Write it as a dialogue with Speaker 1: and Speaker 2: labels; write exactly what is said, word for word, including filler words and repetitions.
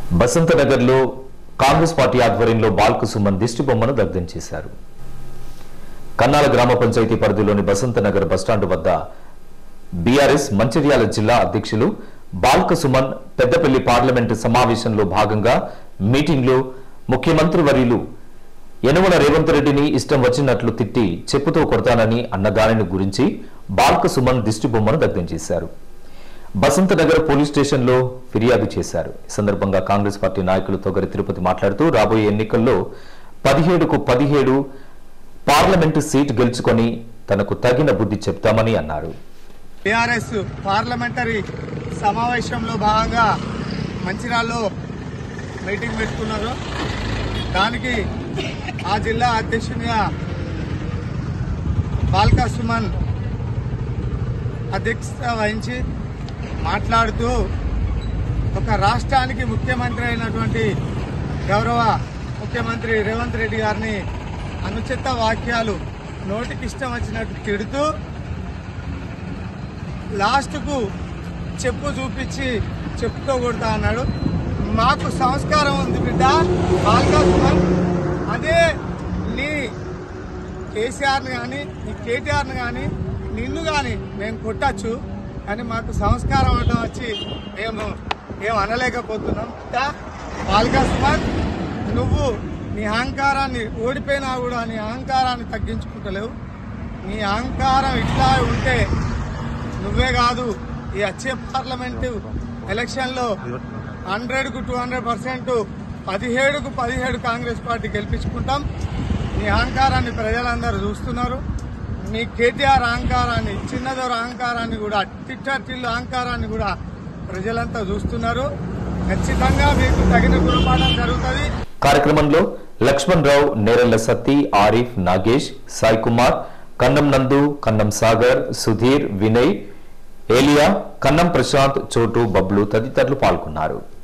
Speaker 1: బసంతనగర్లో Congress party ఆధ్వర్యంలో బాల్క సుమన్ దిష్టి బొమ్మను దగ్ధం చేశారు. కన్నాల గ్రామ పంచాయతీ పరిధిలోని బసంతనగర్ బస్టాండ్ వద్ద బీఆర్ఎస్ మంచిర్యాల జిల్లా అధ్యక్షులు బాల్క సుమన్ పెద్దపల్లి పార్లమెంటు సమావేశంలో భాగంగా మీటింగ్లో ముఖ్యమంత్రి వర్యులు యనమల రేవంత్ రెడ్డిని ఇష్టం వచ్చినట్లు తిట్టి చెప్పుతో కొడతానని అన్న దానిని గురించి బాల్క సుమన్ దిష్టి బొమ్మను దగ్ధం చేశారు. బసంతనగర్ పోలీస్ స్టేషన్లో ఫిర్యాదు చేశారు. ఈ సందర్భంగా కాంగ్రెస్ పార్టీ నాయకులు తొగరి తిరుపతి మాట్లాడుతూ రాబోయే ఎన్నికల్లో పదిహేడుకు పదిహేడు పార్లమెంటు సీటు గెలుచుకొని తనకు తగిన బుద్ధి చెప్తామని అన్నారు.
Speaker 2: టీఆర్ఎస్ పార్లమెంటరీ సమావేశంలో భాగంగా మంచిర్యాలలో మీటింగ్ పెట్టుకున్నారు. దానికి ఆ జిల్లా అధ్యక్షునిగా బాల్క సుమన్ అధ్యక్షత వహించి మాట్లాడుతూ ఒక రాష్ట్రానికి ముఖ్యమంత్రి అయినటువంటి గౌరవ ముఖ్యమంత్రి రేవంత్ రెడ్డి గారిని అనుచిత వాక్యాలు నోటికి ఇష్టం వచ్చినట్టు తిడుతూ లాస్ట్కు చెప్పు చూపించి చెప్పుతో కొడతా అన్నాడు. మాకు సంస్కారం ఉంది బిడ్డ బాల్క సుమన్, అదే నీ కేసీఆర్ని కానీ నీ కేటీఆర్ని కానీ నిన్ను కానీ మేము కొట్టచ్చు, కానీ మాకు సంస్కారం అనడం వచ్చి మేము ఏం అనలేకపోతున్నాం. బాల్క సుమన్, నువ్వు నీ అహంకారాన్ని ఓడిపోయినా కూడా నీ అహంకారాన్ని తగ్గించుకుంటలేవు. నీ అహంకారం ఇట్లా ఉంటే నువ్వే కాదు, ఈ వచ్చే పార్లమెంటు ఎలక్షన్లో హండ్రెడ్కు టూ హండ్రెడ్ పర్సెంట్ పదిహేడుకు పదిహేడు కాంగ్రెస్ పార్టీ గెలిపించుకుంటాం. నీ అహంకారాన్ని ప్రజలందరూ చూస్తున్నారు. మీ కేటీఆర్ అహంకారాన్ని, చిన్నదొర అహంకారాన్ని కూడా, టిట్టర్ టిల్లు అహంకారాన్ని కూడా ప్రజలంతా చూస్తున్నారు. ఖచ్చితంగా మీకు తగిన గుణపాఠం జరుగుతుంది.
Speaker 1: కార్యక్రమంలో లక్ష్మణ్ రావు, నేరెళ్ల సత్తి, ఆరిఫ్, నాగేష్, సాయి కుమార్, కన్నం నందు, కన్నం సాగర్, సుధీర్, వినయ్, ఏలియా, కన్నం ప్రశాంత్, చోటు, బబ్లు తదితరులు పాల్గొన్నారు.